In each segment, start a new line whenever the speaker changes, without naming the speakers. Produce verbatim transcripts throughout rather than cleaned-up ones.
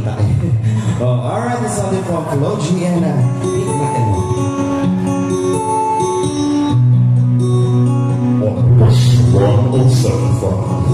nakita eh. Oh, alright, this is something from Flo G and uh, Big Mac and
on Wish one oh seven five.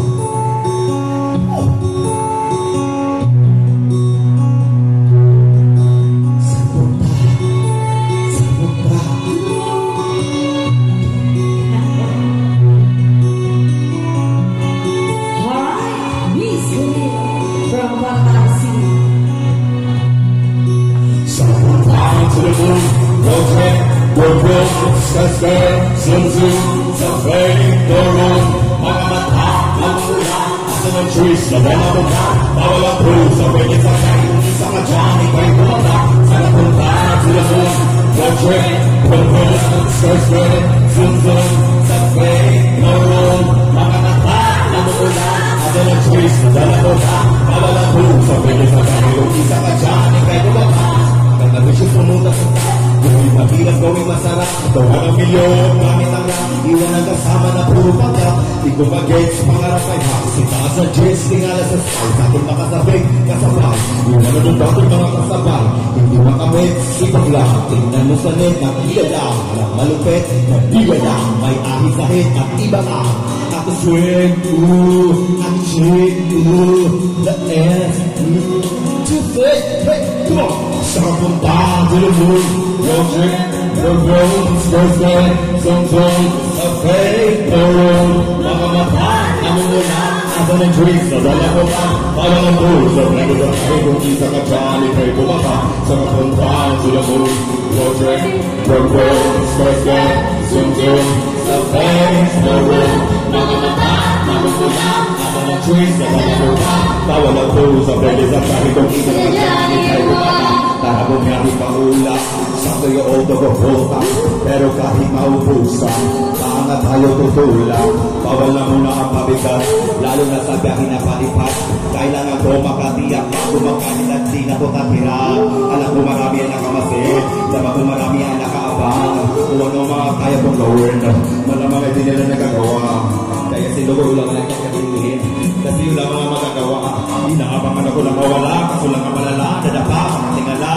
Zoom zoom, sa fame, the room, mga mata, ang tula, asa ng trees, na wala mo na, bawal ang proof, sa pwede sa kain, isa ka dyan, ikaw'y bumata, sa napunta, to the moon, road trip, road road, skirt skirt, zoom zoom, sa fame, the room, mga mata, ang tula, asa ng trees, na wala mo na, bawal ang proof, sa pwede sa kain, isa ka dyan, ikaw'y bumata, kang nabisyo pumunta sa tayo, gawing mahirap, gawing masarap. Gawa ng milyon, gamit ang lang. Iwan ang kasama na puro pagka. Di ko mag-gets, pangarap ay haksita sa jets, tingala sa sky. Sa ating makasabing, kasabay. Iwan na doon dapat mga kasabay. Hindi makamit, ipag lang. Tingnan mo sa net, nakila lang. Alam malupit, nagdiga lang. May ahit sa hit, at iba lang. Ako swing, ooh, at chick, ooh, the S, ooh, to fake, fake, come on. Sarap mong bahan, to the moon. Road trip, road road, skirt skirt, zoom zoom, a fake, no road, mga mata, namin mo na, asa ng drinks, nadala ko pa, para ng booze, sa plego sa kayo, kung isa ka dyan, ikay bumaka, sa kapuntaan, to the moon, road trip, road road, skirt skirt, zoom zoom, a fake, no road, mga mata, namin mo na, asa ng drinks, nadala ko pa, para ng booze, sa plego sa kayo, kung isa ka dyan, ikay bumaka, tarabong nga ipangula, sakto yung auto ko volta, pero kahit maubusan, paanga tayo tutulak, bawal na muna ang pabigat, lalo na sa biyahe na palipat, kailangan ko makatiyak, kumakain at di na ko katira, alam ko marami ang nakamasin, dapat ko marami ang nakaabang, kung ano mga kaya kong gawin, malamang ay di nila nagagawa, kaya sinugo lang lang kakabilihin, kasi yun lang mga magagawa, inaabangan ako na mawala, kaso lang ang malala, nadapa, tingala.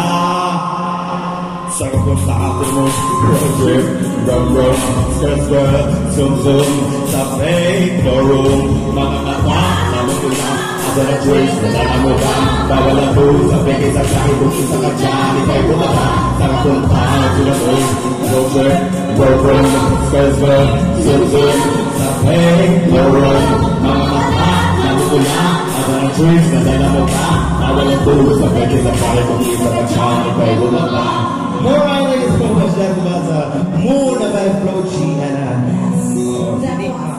Sarap kong sa atin mo, road trip, road road, skirt skirt, zoom zoom, sa fake, no room, mga mata, naman ko na, asa na trace, nadala mo ba, bawal ang booze, sa fake sa kahit kung isa ka dyan, ikay bumata, sarap kong tahan, sila mo, road trip, road road, skirt skirt, zoom zoom, sa fake, no room, mga mata, naman ko na, asa na trace, nadala mo ba, bawal ang booze, sa fake sa kahit kung isa ka dyan, ikay bumata. Alright, ladies and gentlemen, that's a moon of Flo G and uh,